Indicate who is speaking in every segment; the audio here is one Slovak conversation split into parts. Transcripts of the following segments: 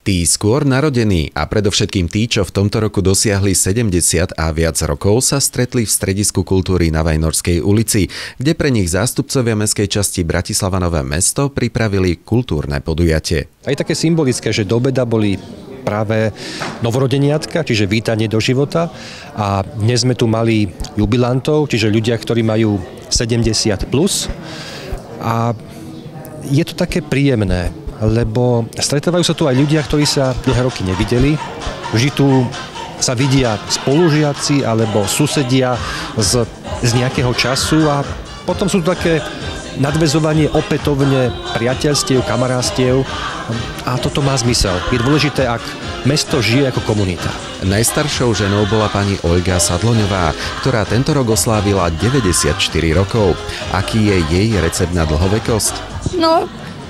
Speaker 1: Tí skôr narodení a predovšetkým tí, čo v tomto roku dosiahli 70 a viac rokov, sa stretli v Stredisku kultúry na Vajnorskej ulici, kde pre nich zástupcovia mestskej časti Bratislava Nové Mesto pripravili kultúrne podujatie.
Speaker 2: A je také symbolické, že do obeda boli práve novorodeniatka, čiže vítanie do života. A dnes sme tu mali jubilantov, čiže ľudia, ktorí majú 70 plus. A je to také príjemné, lebo stretávajú sa tu aj ľudia, ktorí sa dlhé roky nevideli. Vždy tu sa vidia spolužiaci alebo susedia z nejakého času a potom sú tu také nadväzovanie opätovne priateľstiev, kamarátstiev a toto má zmysel. Je dôležité, ak mesto žije ako komunita.
Speaker 1: Najstaršou ženou bola pani Olga Sadloňová, ktorá tento rok oslávila 94 rokov. Aký je jej recept na dlhovekosť?
Speaker 3: No,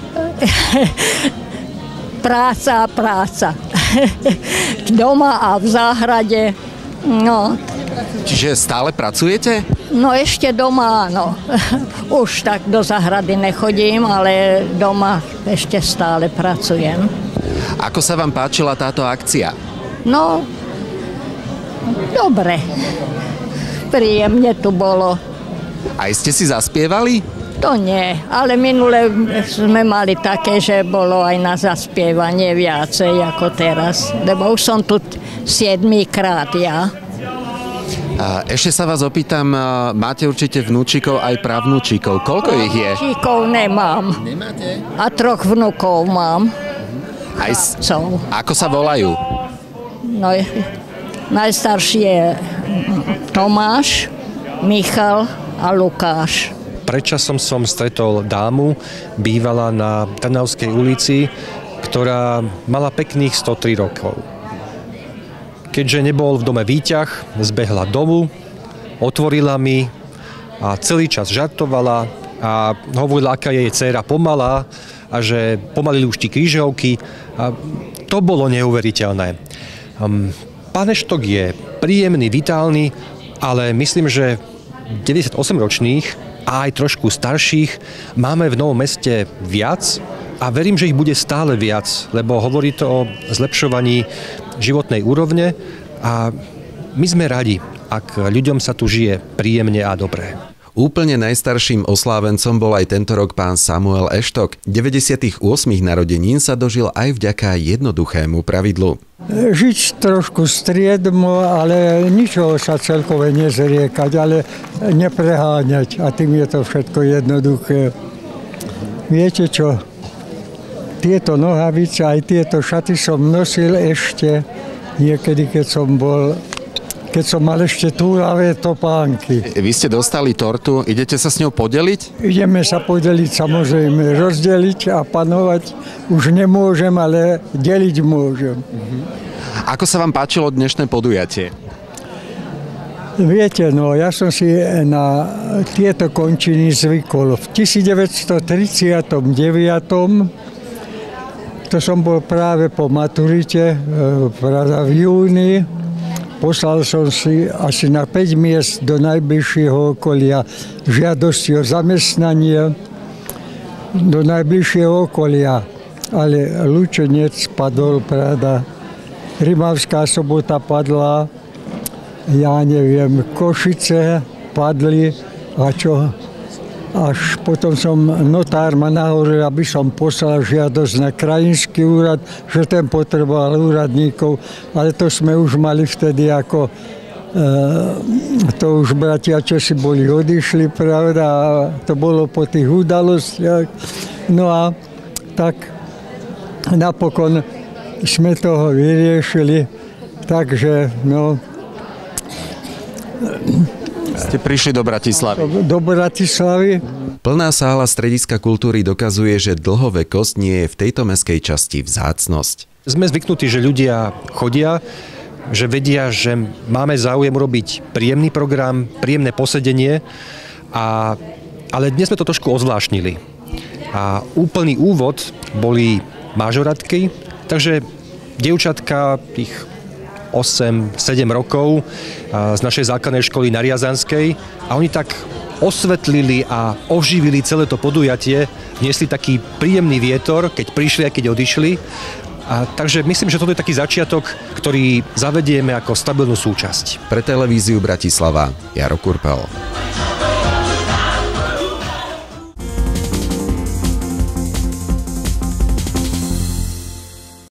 Speaker 3: práca. Doma a v záhrade. No.
Speaker 1: Čiže stále pracujete?
Speaker 3: No ešte doma áno. Už tak do záhrady nechodím, ale doma ešte stále pracujem.
Speaker 1: Ako sa vám páčila táto akcia?
Speaker 3: No, dobre. Príjemne tu bolo.
Speaker 1: Aj ste si zaspievali?
Speaker 3: To nie, ale minule sme mali také, že bolo aj na zaspievanie viacej ako teraz, lebo už som tu 7. krát ja.
Speaker 1: Ešte sa vás opýtam, máte určite vnúčikov aj pravnúčikov. Koľko ich je?
Speaker 3: Vnúčikov nemám.
Speaker 1: Nemáte?
Speaker 3: A 3 vnukov mám.
Speaker 1: Ako sa volajú?
Speaker 3: No, najstarší je Tomáš, Michal a Lukáš.
Speaker 2: Predčasom som stretol dámu, bývala na Trnavskej ulici, ktorá mala pekných 103 rokov. Keďže nebol v dome výťah, zbehla domu, otvorila mi a celý čas žartovala a hovorila, aká je jej dcéra pomalá a že pomalili už tí krížovky. A to bolo neuveriteľné. Pán Eštok je príjemný, vitálny, ale myslím, že 98-ročných a aj trošku starších máme v Novom Meste viac a verím, že ich bude stále viac, lebo hovorí to o zlepšovaní životnej úrovne a my sme radi, ak ľuďom sa tu žije príjemne a dobre.
Speaker 1: Úplne najstarším oslávencom bol aj tento rok pán Samuel Eštok. 98 narodenín sa dožil aj vďaka jednoduchému pravidlu.
Speaker 4: Žiť trošku striedmo, ale ničoho sa celkové nezriekať, ale nepreháňať. A tým je to všetko jednoduché. Viete čo? Tieto nohavice, aj tieto šaty som nosil ešte niekedy, keď som mal ešte túravé topánky.
Speaker 1: Vy ste dostali tortu, idete sa s ňou podeliť?
Speaker 4: Ideme sa podeliť, samozrejme, rozdeliť a panovať už nemôžem, ale deliť môžem.
Speaker 1: Ako sa vám páčilo dnešné podujatie?
Speaker 4: Viete, no, ja som si na tieto končiny zvykol. V 1939, to som bol práve po maturite, v júni, poslal som si asi na 5 miest do najbližšieho okolia žiadosti o zamestnanie do najbližšieho okolia. Ale Lučenec padol, pravda. Rimavská Sobota padla, ja neviem, Košice padli a čo? Až potom som notár ma nahovoril, aby som poslal žiadosť na krajinský úrad, že ten potreboval úradníkov, ale to sme už mali vtedy ako to už bratia Česi boli odišli, pravda, a to bolo po tých udalostiach. No a tak napokon sme toho vyriešili, takže no.
Speaker 1: Ste prišli do Bratislavy.
Speaker 4: Do Bratislavy.
Speaker 1: Plná sála Strediska kultúry dokazuje, že dlhovekosť nie je v tejto mestskej časti vzácnosť.
Speaker 2: Sme zvyknutí, že ľudia chodia, že vedia, že máme záujem robiť príjemný program, príjemné posedenie, ale dnes sme to trošku ozvláštnili. A úplný úvod boli mažoratky, takže dievčatka tých 8-7 rokov z našej základnej školy na Riazanskej a oni tak osvetlili a oživili celé to podujatie, vniesli taký príjemný vietor, keď prišli a keď odišli A takže myslím, že toto je taký začiatok, ktorý zavedieme ako stabilnú súčasť.
Speaker 1: Pre televíziu Bratislava Jaro Kurpel.